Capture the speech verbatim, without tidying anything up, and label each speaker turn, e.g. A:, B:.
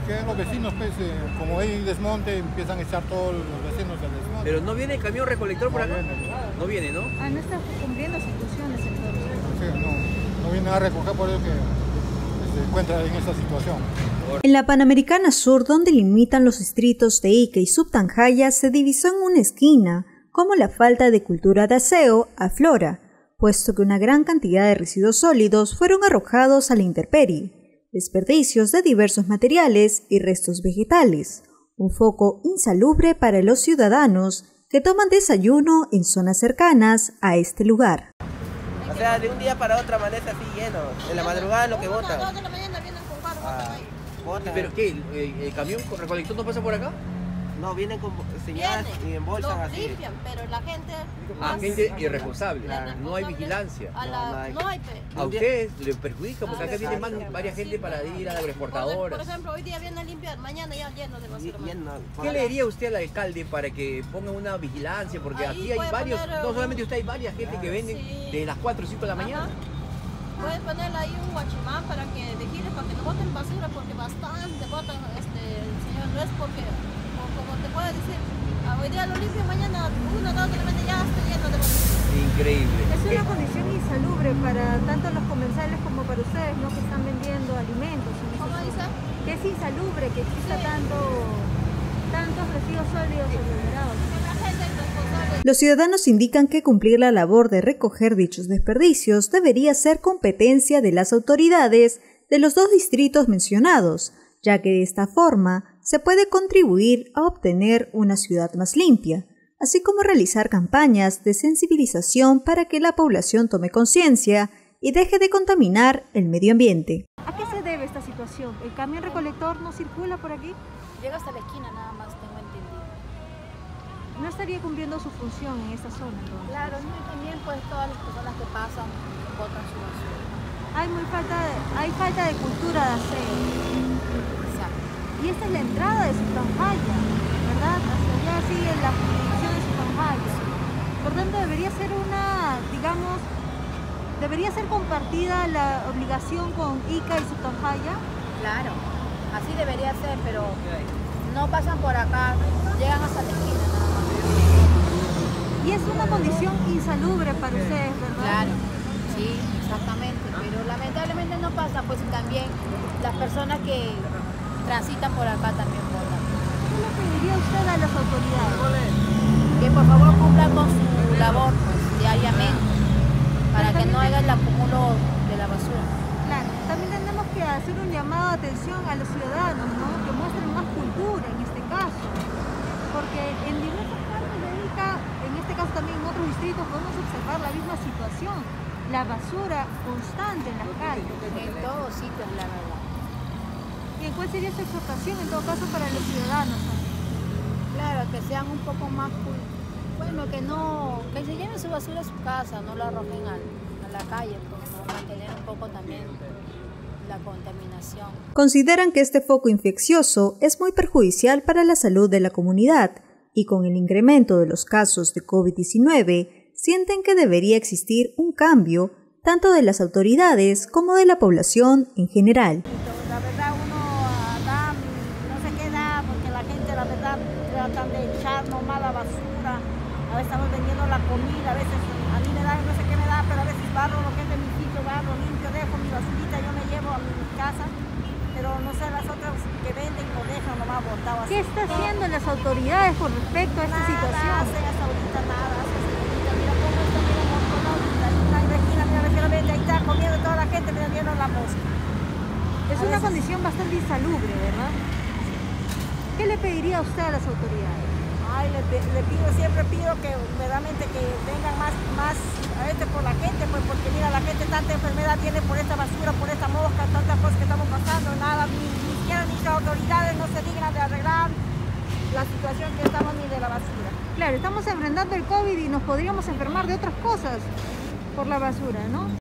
A: que los vecinos, pues, eh, como hay desmonte, empiezan a echar todos los vecinos del desmonte.
B: Pero no viene el camión recolector por
A: No
B: acá.
A: viene.
B: No viene, ¿no?
C: Ah, no está cumpliendo sus funciones entonces.
A: Sí, no, no vienen a recoger, por eso que se encuentra en esta situación.
D: En la Panamericana Sur, donde limitan los distritos de Ica y Subtanjaya, se divisó en una esquina cómo la falta de cultura de aseo aflora, puesto que una gran cantidad de residuos sólidos fueron arrojados a la intemperie, desperdicios de diversos materiales y restos vegetales, un foco insalubre para los ciudadanos que toman desayuno en zonas cercanas a este lugar.
E: O sea, de un día para otro amanece así lleno, en la madrugada lo que bota.
F: Dos de la mañana vienen con carro,
E: Ah, bota.
B: ¿Pero qué? ¿El, el- el camión recolector no pasa por acá?
E: No, vienen con señalas y embolsan
F: los
E: así.
F: limpian, pero la gente...
B: Ah,
F: más-
B: gente irresponsable.
E: Claro.
B: No hay vigilancia.
F: A la,
E: No, no hay.
F: no hay, pe.
B: A ustedes les perjudica porque acá
F: Ah,
B: viene más,
E: exacto.
B: varias gente para ir a las
F: Por,
B: agroexportadoras.
F: por ejemplo, hoy día vienen a limpiar, mañana ya lleno de
E: Y-
F: basura.
E: y él no-
B: ¿Qué le diría usted al alcalde para que ponga una vigilancia? Porque
F: Ahí
B: aquí hay
F: puede
B: varios,
F: poner,
B: no
F: uh,
B: solamente usted, hay varias gente que venden
F: sí.
B: de las cuatro o cinco de la mañana.
F: Ajá. Puedes ponerle ahí un guachimán para que vigile, para que no boten basura, porque bastante botan, este, señor, no es porque, como, como te puedo decir, ah, hoy día lo limpio, mañana uno, dos, de la mañana ya está lleno de basura.
B: Increíble.
C: Es
B: ¿Qué?
C: una condición insalubre para tanto los comensales como para ustedes, ¿no? Que están vendiendo alimentos. en esa
F: ¿Cómo
C: zona.
F: dice?
C: Que es insalubre que exista
F: Sí.
C: tanto, tantos residuos sólidos aglomerados.
F: Que la gente es responsable.
D: Los ciudadanos indican que cumplir la labor de recoger dichos desperdicios debería ser competencia de las autoridades de los dos distritos mencionados, ya que de esta forma se puede contribuir a obtener una ciudad más limpia, así como realizar campañas de sensibilización para que la población tome conciencia y deje de contaminar el medio ambiente.
C: ¿A qué se debe esta situación? ¿El camión recolector no circula por aquí?
F: Llega hasta la esquina nada más, tengo entendido.
C: No estaría cumpliendo su función en esta zona, entonces.
F: Claro, no, y también pues todas las personas que pasan botan su basura.
C: Hay, muy falta de, hay falta de cultura de aseo.
F: Exacto.
C: Y esta es la entrada de Subtanjaya, ¿verdad? Hacia allá sigue la jurisdicción de Subtanjaya. Por tanto, debería ser una, digamos, debería ser compartida la obligación con Ica y Subtanjaya.
F: Claro, así debería ser, pero no pasan por acá, llegan hasta la esquina nada más.
C: Y es una condición insalubre para ustedes, ¿verdad?
F: Claro, sí, exactamente, pero lamentablemente no pasa, pues y también las personas que transitan por acá también votan.
C: ¿Qué le pediría usted a las autoridades?
F: Que por favor cumplan con su labor pues, diariamente, para que no haya el acúmulo de la basura.
C: Claro, también tenemos que hacer un llamado de atención a los ciudadanos, ¿no? Que muestren más cultura en este caso, porque en diversas partes de Ica, en este caso también en otros distritos, podemos observar la misma situación, la basura constante en las calles.
F: En todos sitios, la verdad.
C: ¿Y en cuál sería su exhortación en todo caso para los ciudadanos también?
F: Claro, que sean un poco más, cul- bueno, que no, que se lleven su basura a su casa, no la arrojen al- a la calle, pues, ¿no? Mantener un poco también la contaminación.
D: Consideran que este foco infeccioso es muy perjudicial para la salud de la comunidad y con el incremento de los casos de COVID diecinueve sienten que debería existir un cambio tanto de las autoridades como de la población en general.
G: La verdad uno ah, da, no sé qué da, porque la gente la verdad tratan de echar nomás la basura. A veces estamos vendiendo la comida, a veces a mí me da, no sé qué me da, pero a veces barro lo que es de mi sitio, barro, limpio, dejo mi basurita, yo me llevo a mi casa, pero no sé, las otras que venden lo dejan nomás botado así.
C: ¿Qué está haciendo las autoridades con respecto a esta
G: Nada
C: situación?
G: hacen hasta ahorita, nada hacen hasta ahorita. Mira cómo está, mira amontonado, hay una esquina, mira, mira, mira, ahí está comiendo toda la gente, mira, viendo la mosca.
C: Es
G: A
C: una
G: veces-
C: condición bastante insalubre, ¿verdad? ¿Qué le pediría usted a las autoridades?
G: Ay, le, pe- le pido, siempre pido que verdaderamente que vengan más, más a este por la gente, pues porque mira, la gente tanta enfermedad tiene por esta basura, por esta mosca, tantas cosas que estamos pasando, nada, ni, ni siquiera ni las autoridades no se dignan de arreglar la situación que estamos ni de la basura.
C: Claro, estamos enfrentando el COVID y nos podríamos enfermar de otras cosas por la basura, ¿no?